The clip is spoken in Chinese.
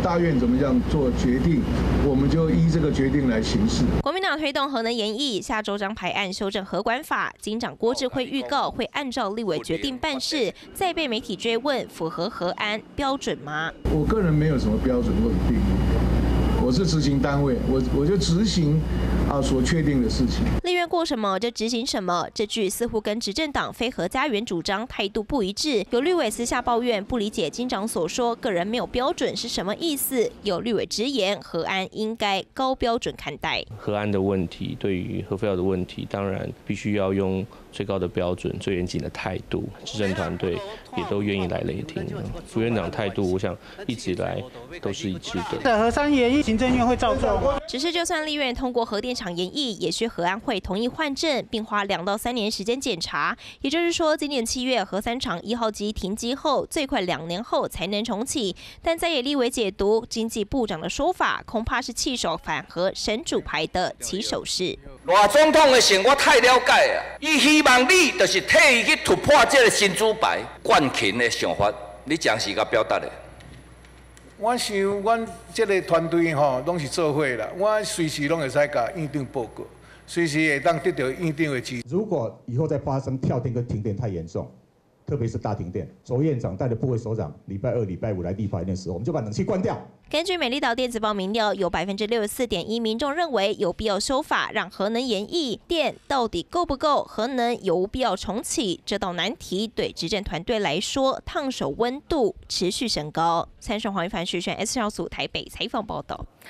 大院怎么样做决定，我们就依这个决定来行事。 国民党推动核能研议，下周将排案修正核管法。警长郭智慧预告会按照立委决定办事，再被媒体追问符合核安标准吗？ 我个人没有什么标准或者定义，我是执行单位，我就执行所确定的事情。 立院过什么就执行什么，这句似乎跟执政党非核家园主张态度不一致。有立委私下抱怨不理解警长所说个人没有标准是什么意思。有立委直言核安应该高标准看待。 核安的问题，对于核废料的问题，当然必须要用最高的标准、最严谨的态度。执政团队也都愿意来雷霆。副院长态度，我想一直以来都是一致的。 核三研议，行政院会照做。 只是就算立院通过核电厂研议，也需核安会同意换证，并花2到3年时间检查。也就是说，今年7月核3厂1号机停机后，最快2年后才能重启。但在野立委解读经济部长的说法，恐怕是弃守反核神主牌的起手式。 赖总统的性我太了解啊，伊希望你就是替伊去突破这个新主牌。冠勤的想法，你将是甲表达的。 我想，阮这个团队拢是做伙啦，我随时拢会使甲院长报告，随时会当得到院长的支持。 如果以后再发生跳电跟停电太严重，特别是大停电，卓院长带着部会首长礼拜2、礼拜5来立法院的时候，我们就把冷气关掉。 根据美丽岛电子报民调，有64.1%民众认为有必要修法，让核能研议。电到底够不够？核能有无必要重启？这道难题对执政团队来说，烫手温度持续升高。参选黄一凡、徐轩 S 小组台北采访报道。